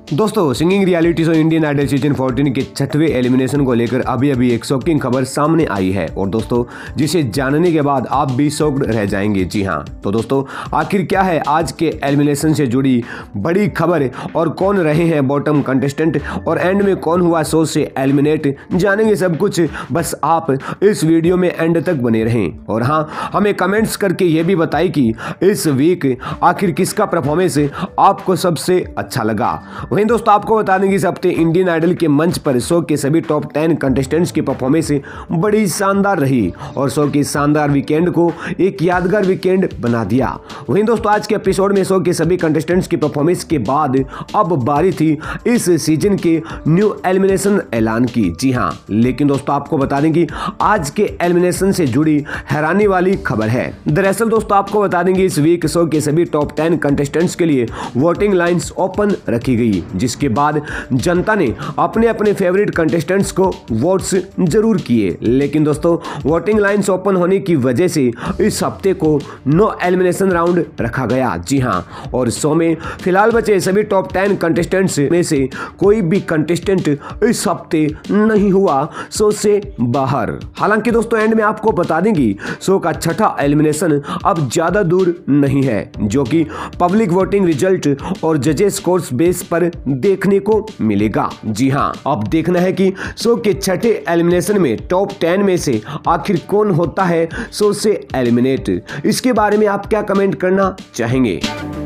दोस्तों, singing reality show Indian Idol season 14 के 6वें elimination को लेकर अभी एक शॉकिंग खबर सामने आई है और दोस्तों जिसे जानने के बाद आप भी शॉक्ड रह जाएंगे। जी हां, तो दोस्तों आखिर क्या है आज के एलिमिनेशन से जुड़ी बड़ी खबर और कौन रहे हैं बॉटम कंटेस्टेंट और एंड में कौन हुआ शो से एलिमिनेट, जानेंगे सब कुछ। बस आप इस वीडियो में एंड तक बने रहें और हाँ, हमें कमेंट्स करके ये भी बताइए कि इस वीक आखिर किसका परफॉर्मेंस आपको सबसे अच्छा लगा। वहीं दोस्तों आपको बता दें कि इस हफ्ते इंडियन आइडल के मंच पर शो के सभी टॉप 10 कंटेस्टेंट्स की परफॉर्मेंस बड़ी शानदार रही और शो के शानदार वीकेंड को एक यादगार वीकेंड बना दिया। वहीं दोस्तों आज के एपिसोड में शो के सभी कंटेस्टेंट्स की परफॉर्मेंस के बाद अब बारी थी इस सीजन के न्यू एलिमिनेशन ऐलान की। जी हां, लेकिन दोस्तों आपको बता दें कि आज के एलिमिनेशन से जुड़ी हैरानी वाली खबर है। दरअसल दोस्तों आपको बता देंगे इस वीक शो के सभी टॉप 10 कंटेस्टेंट्स के लिए वोटिंग लाइंस ओपन रखी गई, जिसके बाद जनता ने अपने अपने फेवरेट कंटेस्टेंट्स को वोट्स जरूर किए। लेकिन दोस्तों वोटिंग लाइंस ओपन होने की वजह से इस हफ्ते को नो एलिमिनेशन राउंड रखा गया। जी हां, और शो में फिलहाल बचे सभी टॉप 10 कंटेस्टेंट्स में से कोई भी कंटेस्टेंट इस हफ्ते नहीं हुआ शो से बाहर। हालांकि दोस्तों एंड में आपको बता देंगे शो का छठा एलिमिनेशन अब ज्यादा दूर नहीं है, जो कि पब्लिक वोटिंग रिजल्ट और जजेस स्कोर्स बेस पर देखने को मिलेगा। जी हां, अब देखना है कि शो के छठे एलिमिनेशन में टॉप 10 में से आखिर कौन होता है शो से एलिमिनेट। इसके बारे में आप क्या कमेंट करना चाहेंगे।